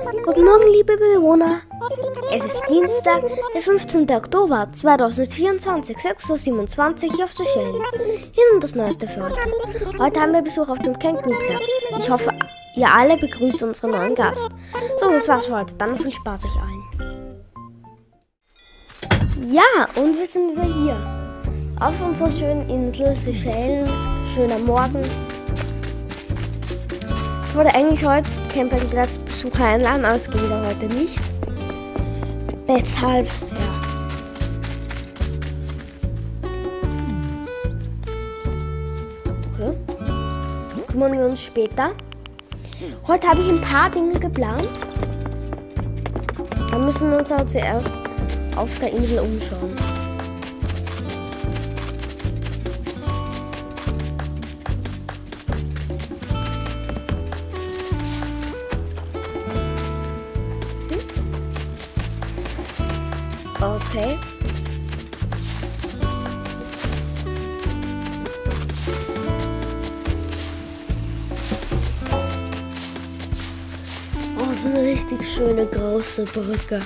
Guten Morgen, liebe Bewohner. Es ist Dienstag, der 15. Oktober 2024, 6:27 Uhr auf Seychellen. Hier nun das Neueste für heute. Heute haben wir Besuch auf dem Campingplatz. Ich hoffe, ihr alle begrüßt unseren neuen Gast. So, das war's für heute. Dann noch viel Spaß euch allen. Ja, und wir sind wieder hier. Auf unserer schönen Insel Seychellen. Schöner Morgen. Ich wollte eigentlich heute Campingplatzbesucher einladen, aber es geht wieder heute nicht. Deshalb, ja. Okay. Kümmern wir uns später. Heute habe ich ein paar Dinge geplant. Da müssen wir uns aber zuerst auf der Insel umschauen. Okay. Oh, so eine richtig schöne große Brücke.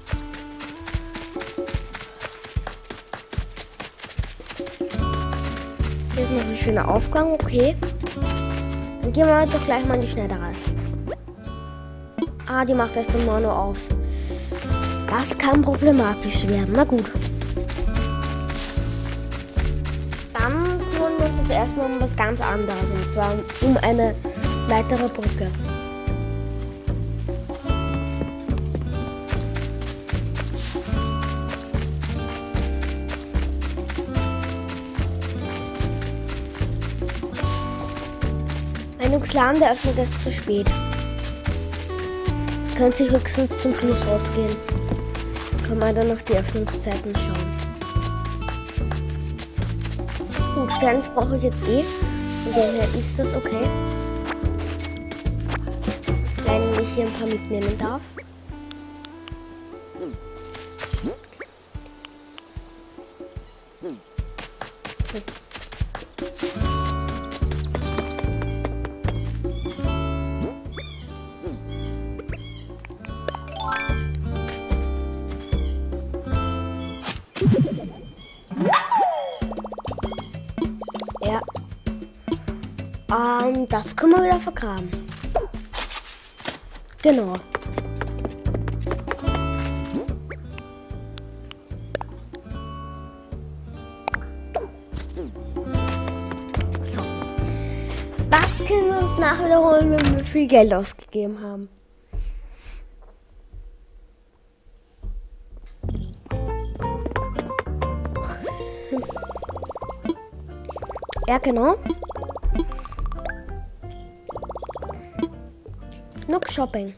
Hier ist noch ein schöner Aufgang, okay. Dann gehen wir doch gleich mal in die Schneiderei. Ah, die macht erst um 9 Uhr auf. Das kann problematisch werden. Na gut. Dann kümmern wir uns jetzt erstmal um was ganz anderes. Und zwar um eine weitere Brücke. Mein Uxlan, der öffnet erst zu spät. Es könnte höchstens zum Schluss ausgehen. Können wir dann noch die Öffnungszeiten schauen. Gut, Sterns brauche ich jetzt eh. Von daher ist das okay. Wenn ich hier ein paar mitnehmen darf. Ja. Das können wir wieder vergraben. Genau. So. Das können wir uns nachher holen, wenn wir viel Geld ausgegeben haben. Ja, genau. Nook Shopping.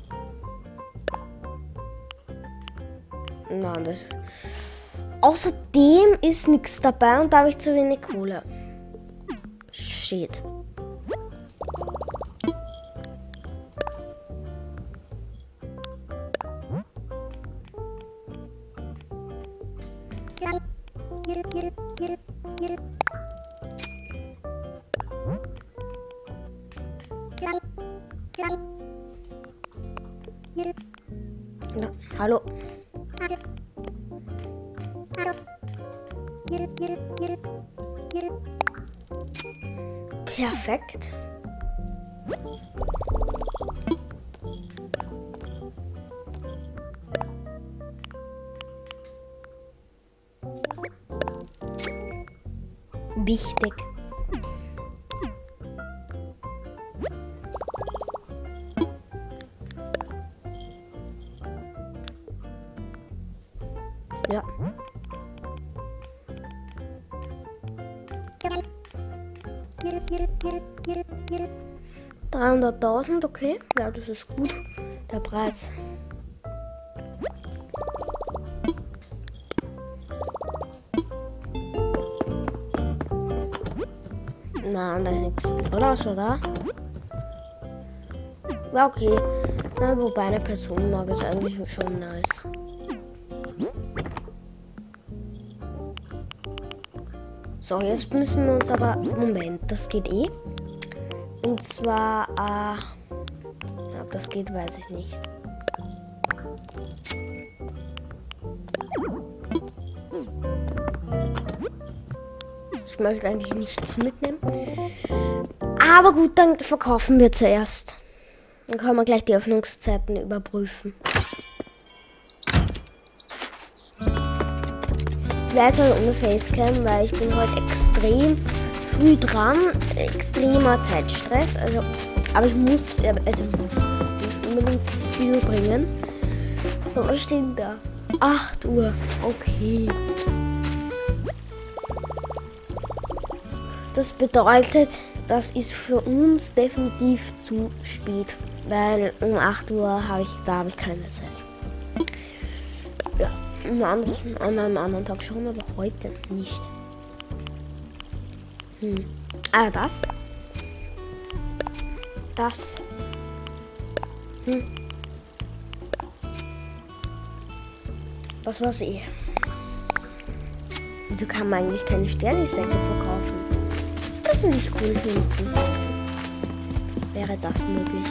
Nein, das. Außerdem ist nichts dabei und da habe ich zu wenig Kohle. Shit. Na, hallo. Perfekt. Wichtig. Ja. $300.000, okay. Ja, das ist gut. Der Preis. Nein, da ist nichts Tolles, oder? Ja, okay. Na, wobei eine Personenmarke ist eigentlich schon nice. So, jetzt müssen wir uns aber... Moment, das geht eh. Und zwar... ob das geht, weiß ich nicht. Ich möchte eigentlich nichts mitnehmen. Aber gut, dann verkaufen wir zuerst. Dann können wir gleich die Öffnungszeiten überprüfen. Ich weiß halt ohne Facecam, weil ich bin heute extrem früh dran. Extremer Zeitstress. Also, aber ich muss unbedingt das Video bringen. So, was steht da? 8 Uhr. Okay. Das bedeutet, das ist für uns definitiv zu spät. Weil um 8 Uhr habe ich keine Zeit. Ja, an einem anderen Tag schon, aber heute nicht. Ah, das. Das war's eh. Wieso kann man eigentlich keine Sternesäcke verkaufen? Das würde ich cool finden. Wäre das möglich?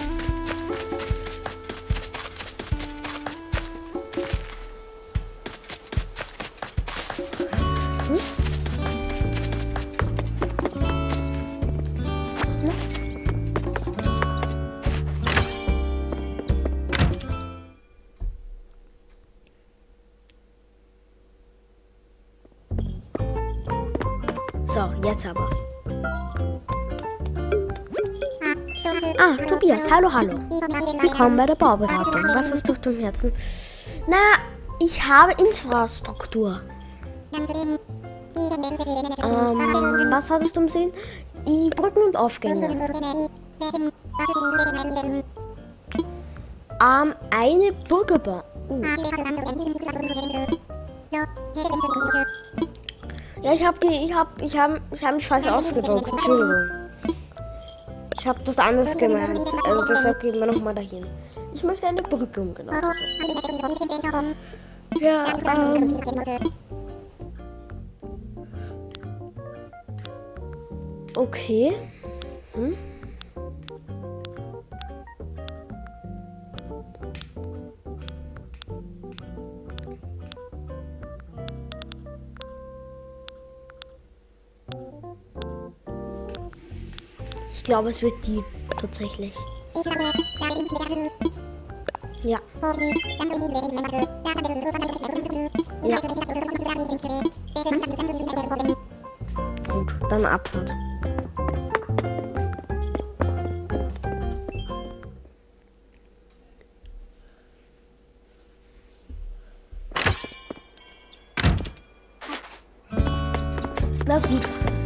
So, jetzt aber. Ah, Tobias, hallo. Willkommen bei der Bauberatung. Was hast du auf dem Herzen? Na, ich habe Infrastruktur. Was hattest du im Sinn? Die Brücken und Aufgänge. Eine Bürgerbahn. Ja, ich hab mich falsch ausgedrückt. Entschuldigung. Ich habe das anders gemeint. Also deshalb gehen wir nochmal dahin. Ich möchte eine Brücke, um genau zu sein. Ja, okay. Ich glaube, es wird die tatsächlich. Ja. Ja. Gut, dann Abfahrt. Na gut.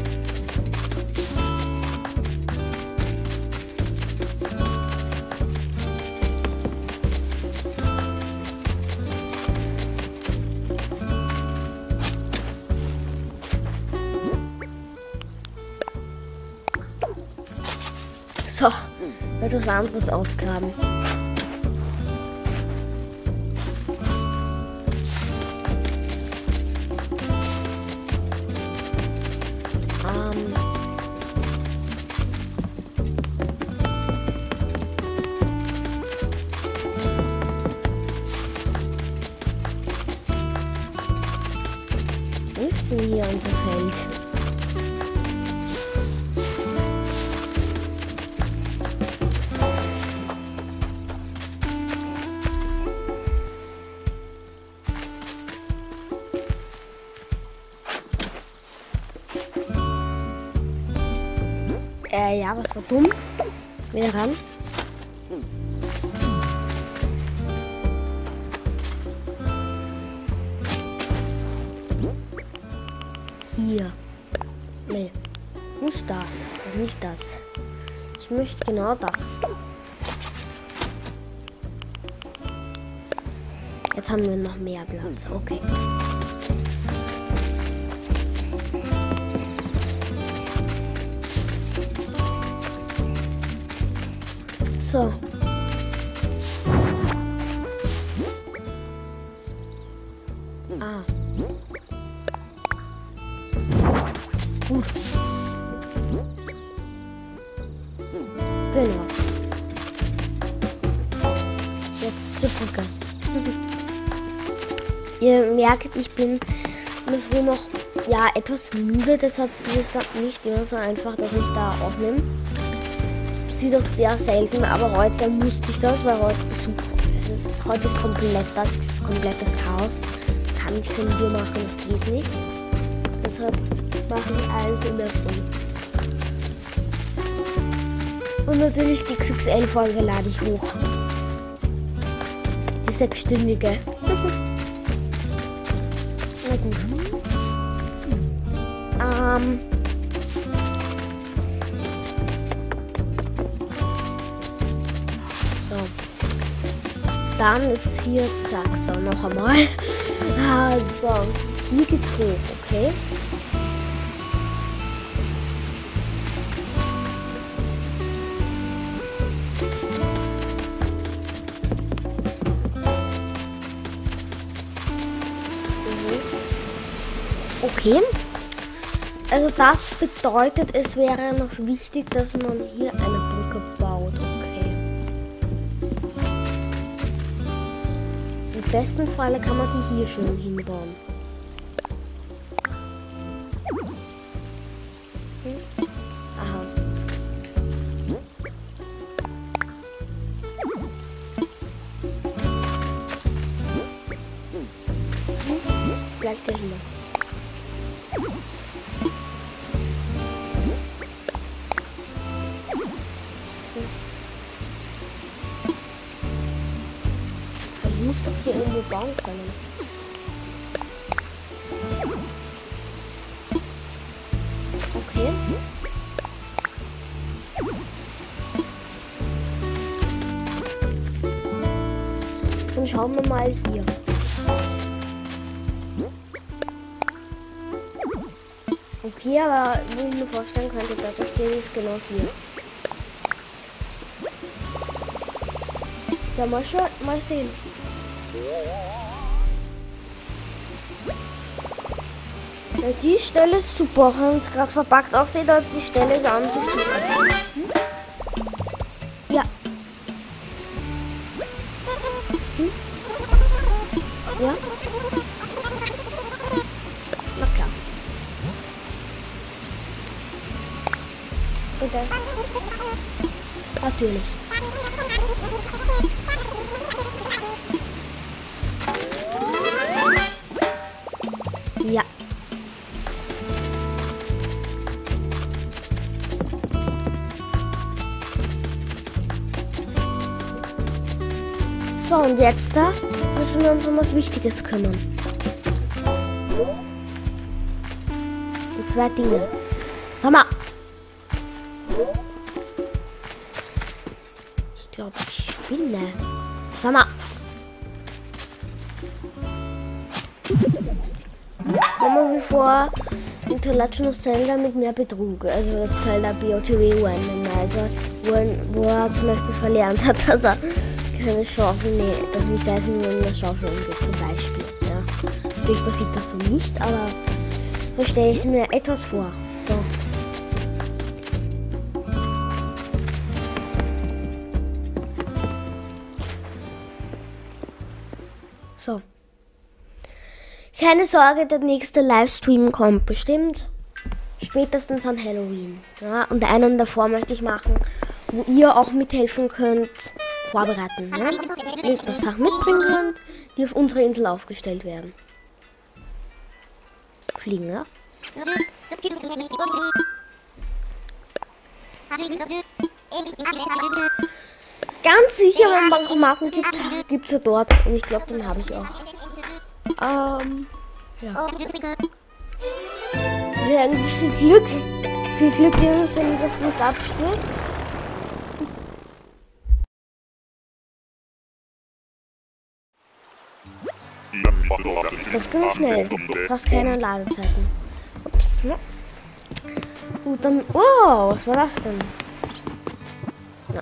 So, etwas anderes ausgraben. Wo ist denn hier unser Feld? Ja, was war dumm? Wieder ran. Hier. Nee, nicht da. Nicht das. Ich möchte genau das. Jetzt haben wir noch mehr Platz. Okay. So. Gut. Genau. zur Brücke. Ihr merkt, ich bin in der Früh noch etwas müde, deshalb ist es dann nicht immer so einfach, dass ich da aufnehme. Das passiert auch sehr selten, aber heute musste ich das, weil heute heute ist komplettes Chaos. Kann ich kein Video machen, das geht nicht. Deshalb mache ich alles in der Früh. Und natürlich die XXL-Folge lade ich hoch. Die 6-stündige. Na gut. So. Dann jetzt hier, zack, so, noch einmal. Also, hier geht's hoch, okay? Okay. Also das bedeutet, es wäre noch wichtig, dass man hier eine Brücke baut, okay. Im besten Falle kann man die hier schön hinbauen. Aha. Gleich dahinter. Ich muss doch hier irgendwo bauen können. Okay. Dann schauen wir mal hier. Okay, aber wie ich mir vorstellen könnte, dass das geht, ist genau hier. Ja, mal sehen. Ja, die Stelle ist super, wenn es gerade verpackt aussieht, und die Stelle ist an sich super. Ja. Ja. Na klar. Und dann. Natürlich. Ja. So, und jetzt da müssen wir uns um was Wichtiges kümmern. Und 2 Dinge. Sag mal. Ich glaube, ich spinne. Sag mal. Immer wie vor in The Legend of Zelda mit mehr Betrug. Also Zelda BOTW Randomizer, wo er zum Beispiel verlernt hat, dass er keine Schaufel, dass nicht weiß, wie man mit einer Schaufel umgeht, zum Beispiel. Ja. Natürlich passiert das so nicht, aber so stelle ich es mir etwas vor. So. So. Keine Sorge, der nächste Livestream kommt bestimmt spätestens an Halloween. Ja? Und einen davor möchte ich machen, wo ihr auch mithelfen könnt, vorbereiten. Ne? Ihr etwas Sachen mitbringen könnt, die auf unserer Insel aufgestellt werden. Fliegen, ja? Ganz sicher, wenn es Bankomaten gibt es ja dort. Und ich glaube, den habe ich auch. Ja. Wir haben viel Glück. Viel Glück, Jungs, wenn das nicht abstürzt. Das ging schnell. Fast keine Ladezeiten. Ups, ne? Gut, dann. Oh, was war das denn? Ja.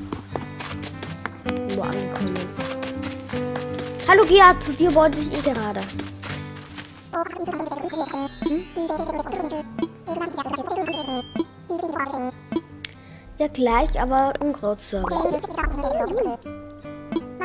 Nur angekommen. Hallo Gia, zu dir wollte ich gerade. Ja, gleich, aber Unkrautservice.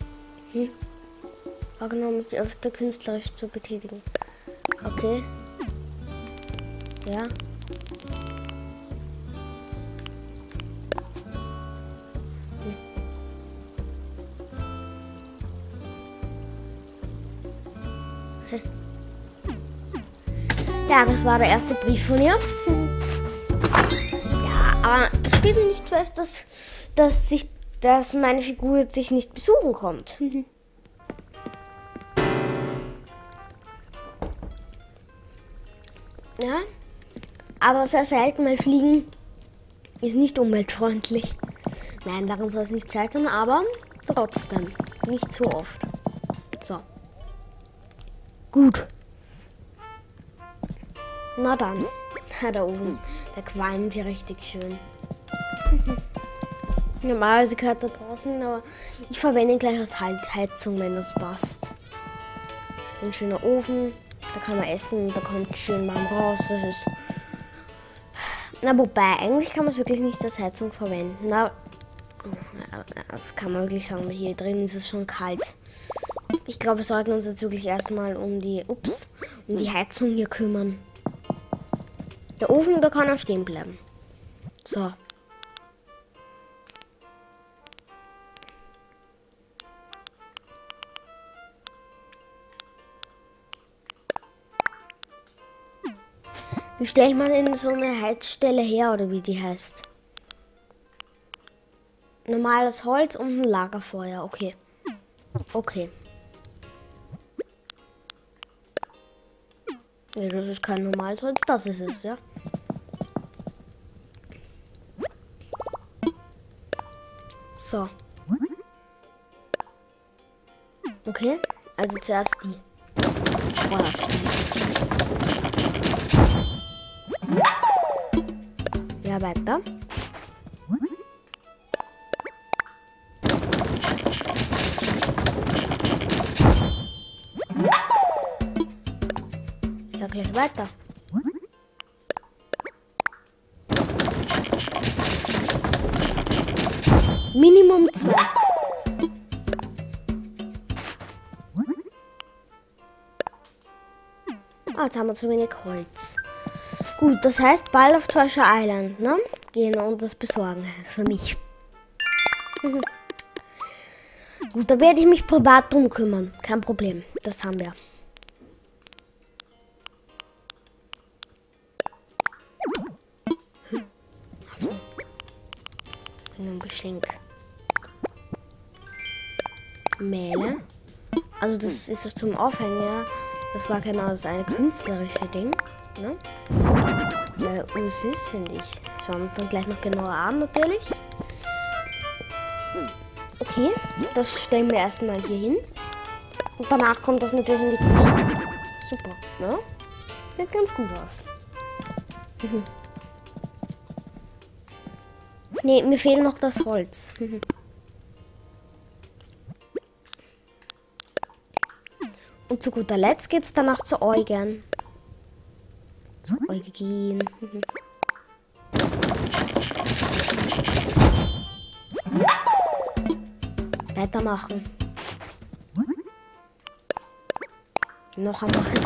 Vorgenommen, mich öfter künstlerisch zu betätigen. Okay. Ja. Ja, das war der erste Brief von ihr. Ja, aber das steht nicht fest, dass meine Figur sich nicht besuchen kommt. Ja, aber sehr selten, weil Fliegen ist nicht umweltfreundlich. Nein, daran soll es nicht scheitern, aber trotzdem nicht so oft. So. Gut. Na dann. Da oben. Der qualmt ja richtig schön. Normalerweise gehört da draußen, aber ich verwende ihn gleich als Heizung, wenn das passt. Ein schöner Ofen. Da kann man essen, da kommt schön warm raus. Das ist. Na, wobei, eigentlich kann man es wirklich nicht als Heizung verwenden. Na, das kann man wirklich sagen, weil hier drin ist es schon kalt. Ich glaube, wir sollten uns jetzt wirklich erstmal um die Heizung hier kümmern. Der Ofen, da kann er stehen bleiben. So. Wie stellt man denn so eine Heizstelle her, oder wie die heißt? Normales Holz und ein Lagerfeuer, okay. Okay. Nee, das ist kein normales Holz, das ist es, ja. So. Okay, also zuerst die Feuerstelle. Ja, weiter. Ja, gleich weiter. Minimum 2. Ah, jetzt haben wir zu wenig Holz. Gut, das heißt bald auf Treasure Island, ne? Gehen und das besorgen für mich. Gut, da werde ich mich privat drum kümmern. Kein Problem, das haben wir. Also, ein Geschenk. Mehle. Also das ist doch zum Aufhängen, ja. Das war genau das eine künstlerische Ding. Ne? Süß, finde ich. Schauen wir uns dann gleich noch genauer an, natürlich. Okay, das stellen wir erstmal hier hin. Und danach kommt das natürlich in die Küche. Super, ne? Sieht ganz gut aus. Ne, mir fehlt noch das Holz. Und zu guter Letzt geht's dann auch zu Eugen. Zu Eugen. Weitermachen. Noch einmal machen.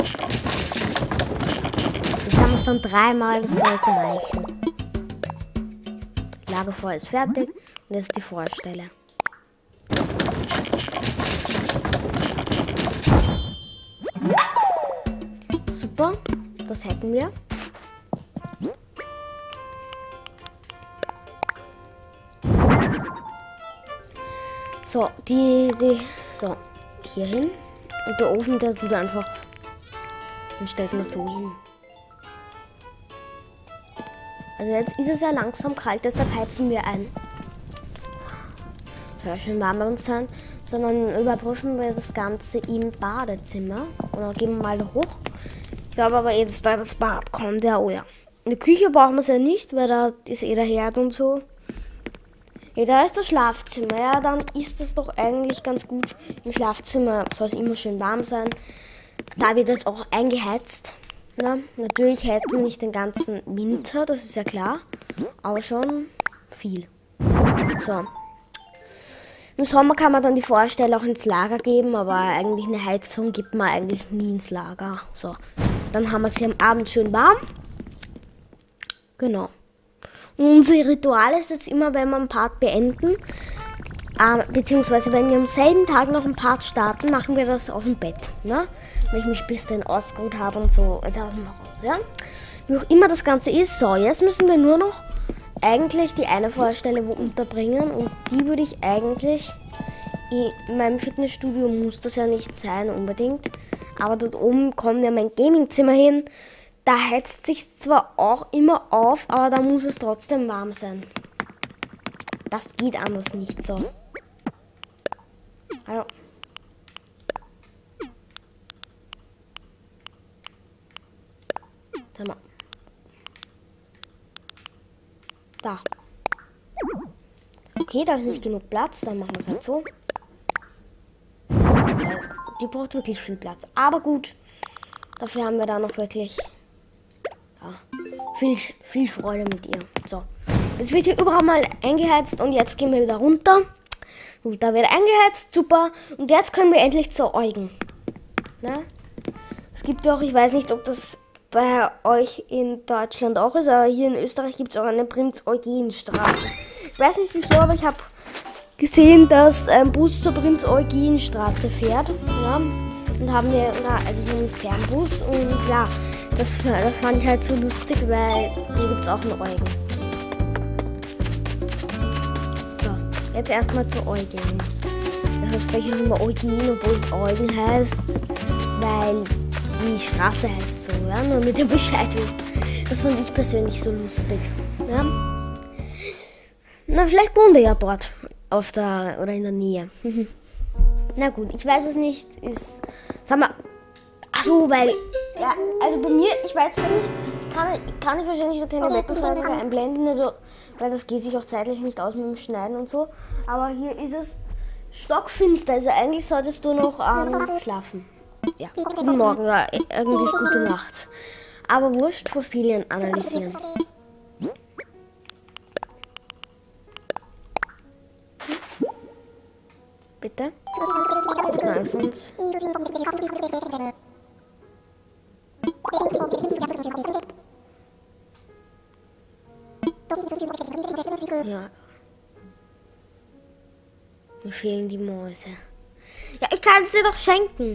Jetzt haben wir es dann 3-mal, das sollte reichen. Lagerfeuer ist fertig und jetzt die Feuerstelle. Super, das hätten wir. So, so, hier hin. Und der Ofen, der tut einfach, den stellt man so hin. Also jetzt ist es ja langsam kalt, deshalb heizen wir ein. Soll ja schön warm bei uns sein, sondern überprüfen wir das Ganze im Badezimmer. Und dann gehen wir mal hoch. Ich glaube aber dass da das Bad kommt, ja, oh ja. In der Küche brauchen wir es ja nicht, weil da ist der Herd und so. Ja, da ist das Schlafzimmer. Ja, dann ist das doch eigentlich ganz gut. Im Schlafzimmer soll es immer schön warm sein. Da wird jetzt auch eingeheizt. Ja, natürlich heizt man nicht den ganzen Winter, das ist ja klar. Aber schon viel. So. Im Sommer kann man dann die Feuerstelle auch ins Lager geben, aber eigentlich eine Heizung gibt man eigentlich nie ins Lager. So, dann haben wir sie am Abend schön warm. Genau. Und unser Ritual ist jetzt immer, wenn wir einen Part beenden, beziehungsweise wenn wir am selben Tag noch einen Part starten, machen wir das aus dem Bett. Ne? Wenn ich mich ein bisschen ausgeruht habe und so, also aus dem Haus, ja. Wie auch immer das Ganze ist. So, jetzt müssen wir nur noch eigentlich die eine Feuerstelle wo unterbringen und die würde ich eigentlich in meinem Fitnessstudio, muss das ja nicht sein unbedingt, aber dort oben kommt ja mein Gamingzimmer hin. Da heizt sich zwar auch immer auf, aber da muss es trotzdem warm sein. Das geht anders nicht so. Hallo. Sag mal. Da. Okay, da ist nicht genug Platz, dann machen wir es halt so. Die braucht wirklich viel Platz. Aber gut, dafür haben wir da noch wirklich viel Freude mit ihr. So, jetzt wird hier überall mal eingeheizt und jetzt gehen wir wieder runter. Gut, da wird eingeheizt, super. Und jetzt können wir endlich zur Eugen. Na? Es gibt doch, ich weiß nicht, ob das bei euch in Deutschland auch ist, aber hier in Österreich gibt es auch eine Prinz-Eugen-Straße. Ich weiß nicht wieso, aber ich habe gesehen, dass ein Bus zur Prinz-Eugen-Straße fährt. Ja? Und haben wir, also so einen Fernbus und klar, das fand ich halt so lustig, weil hier gibt es auch einen Eugen. So, jetzt erstmal zu Eugen. Deshalb sage ich immer Eugen, obwohl es Eugen heißt, weil die Straße heißt so, ja, nur damit ihr Bescheid wisst. Das fand ich persönlich so lustig. Ja? Na, vielleicht wohnt er ja dort oder in der Nähe. Na gut, ich weiß es nicht. Sag mal, achso, weil, ja, also bei mir, ich weiß es nicht, kann ich wahrscheinlich so keine Wettervorhersage einblenden, also, weil das geht sich auch zeitlich nicht aus mit dem Schneiden und so. Aber hier ist es stockfinster, also eigentlich solltest du noch schlafen. Ja, guten Morgen, ja, eigentlich gute Nacht. Aber wurscht, Fossilien analysieren. Bitte? Nein, von uns. Ja. Mir fehlen die Mäuse. Ja, ich kann es dir doch schenken.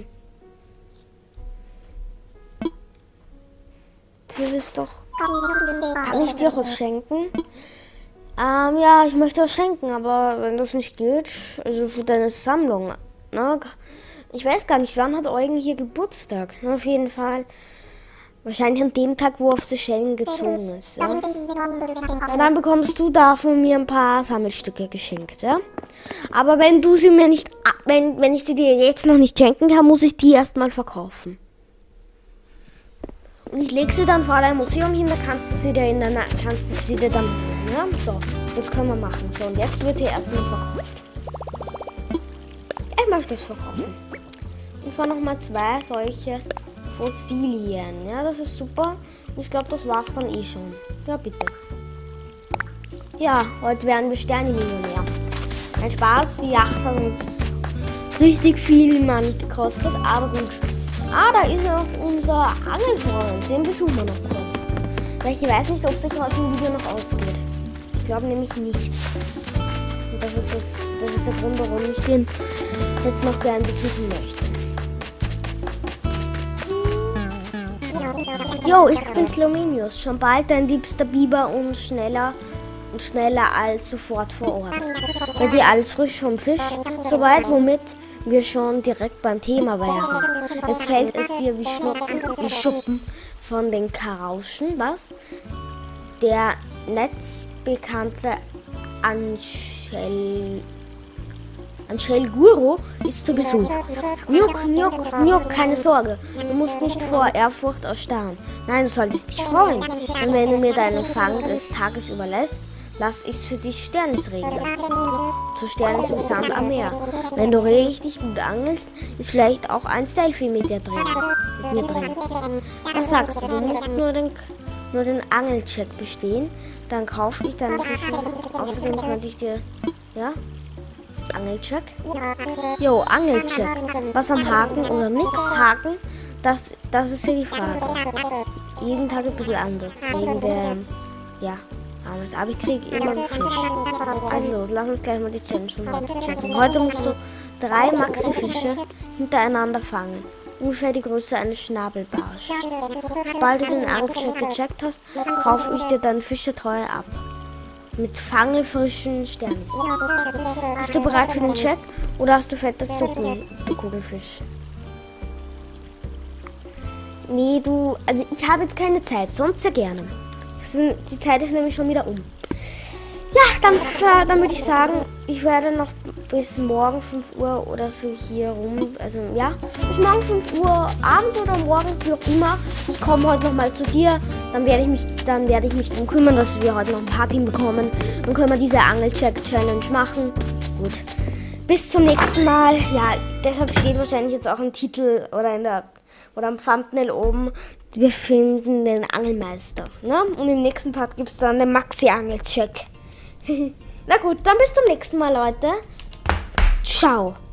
Das ist doch... Kann ich dir was schenken? Ja, ich möchte was schenken, aber wenn das nicht geht, also für deine Sammlung, ne? Ich weiß gar nicht, wann hat Eugen hier Geburtstag? Auf jeden Fall wahrscheinlich an dem Tag, wo er auf Seychellen gezogen ist. Ja? Ja, dann bekommst du da von mir ein paar Sammelstücke geschenkt, ja? Aber wenn du sie mir nicht, wenn ich sie dir jetzt noch nicht schenken kann, muss ich die erstmal verkaufen. Und ich lege sie dann vor dein Museum hin, da kannst du sie dir dann holen, ja? So, das können wir machen. So, und jetzt wird hier erstmal verkauft. Ich möchte es verkaufen. Und zwar nochmal 2 solche Fossilien. Ja, das ist super. Und ich glaube, das war's dann eh schon. Ja, bitte. Ja, heute werden wir Sterne-Millionär. Ein Spaß, die Yacht hat uns richtig viel Money gekostet, aber gut. Da ist noch unser Angelfreund. Den besuchen wir noch kurz. Weil ich weiß nicht, ob sich heute ein Video noch ausgeht. Ich glaube nämlich nicht. Und das ist der Grund, warum ich den jetzt noch gern besuchen möchte. Jo, ich bin Slomenius. Schon bald dein liebster Biber und schneller als sofort vor Ort. Bei dir alles frisch vom Fisch, soweit, womit wir schon direkt beim Thema wären. Jetzt fällt es dir wie Schuppen von den Karauschen, was? Der netzbekannte Angel Guru ist zu Besuch. Njuk, keine Sorge. Du musst nicht vor Ehrfurcht erstarren. Nein, du solltest dich freuen. Und wenn du mir deinen Fang des Tages überlässt, lass ich's für dich Sternis regeln. So Sternis im Sand am Meer. Wenn du richtig gut angelst, ist vielleicht auch ein Selfie mit mir drin. Was sagst du? Du musst nur den Angelcheck bestehen. Dann kaufe ich deine Fische. Außerdem könnte ich dir... Ja? Angelcheck. Jo, Angelcheck. Was am Haken oder nix Haken, das ist hier die Frage. Jeden Tag ein bisschen anders. Wegen der, ja, aber ich kriege immer einen Fisch. Also, lass uns gleich mal die Challenge von heute checken. Heute musst du 3 Maxi-Fische hintereinander fangen. Ungefähr die Größe eines Schnabelbarsch. Sobald du den Angelcheck gecheckt hast, kaufe ich dir dann Fische teuer ab. Mit fangelfrischen Sternis. Bist du bereit für den Check oder hast du fettes Zucken, du Kugelfisch? Nee, also ich habe jetzt keine Zeit, sonst sehr gerne. Die Zeit ist nämlich schon wieder um. Ja, dann würde ich sagen, ich werde noch bis morgen 5 Uhr oder so hier rum, also ja, bis morgen 5 Uhr abends oder morgens, wie auch immer. Ich komme heute nochmal zu dir, dann werde ich mich darum kümmern, dass wir heute noch ein paar Team bekommen. Dann können wir diese Angelcheck-Challenge machen. Gut, bis zum nächsten Mal. Ja, deshalb steht wahrscheinlich jetzt auch ein Titel oder am Thumbnail oben, wir finden den Angelmeister. Ne? Und im nächsten Part gibt es dann den Maxi-Angelcheck. Na gut, dann bis zum nächsten Mal, Leute. Ciao.